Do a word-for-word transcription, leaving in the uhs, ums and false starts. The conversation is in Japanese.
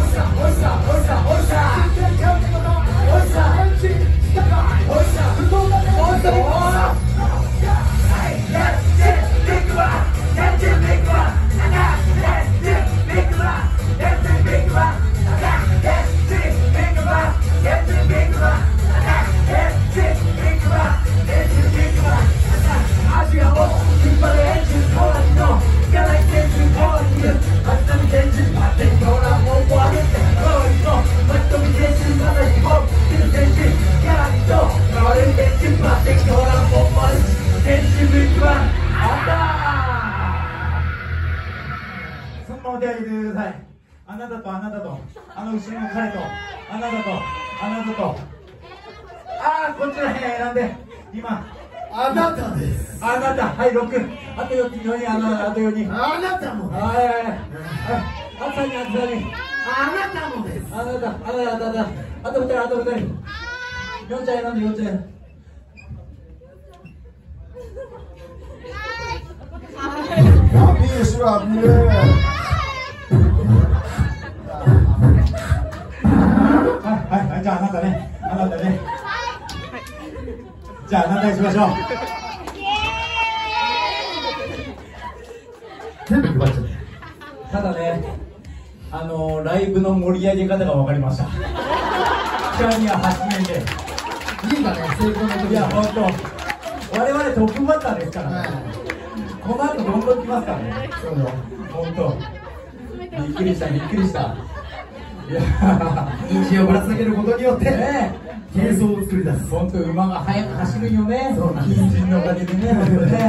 そのまま手を挙げてください。あなたとあなたと、あの後ろの彼と、あなたと、あなたと、ああ、こっちら辺選んで、今、 あなたです。 あなた、はい、ろく、あとよにん、よにん、あの、あとよにん。 あなたもです。 はいはいはい。あとさんにん、あとさんにん。 あなたもです。 あなた、あなた、あなた、あとふたり、あとふたり。よんちゃん選んで、よんちゃん。 アピールしろ、アピール。 はいはい、じゃああなたね、あなたね。じゃああなたにしましょう。 全部配っちゃった。 ただね、あのー、ライブの盛り上げ方が分かりました。キャリアはちねんで。 いいかね、成功の時。 いや、本当。我々トップバッターですからね。この後どんどん来ますからね。 そうよ。 本当。びっくりした、びっくりした。いや人参をぶら下げることによって、 ね、 軽装を作り出す。 本当馬が速く走るよね。 そうなんです。 人参のおかげでね。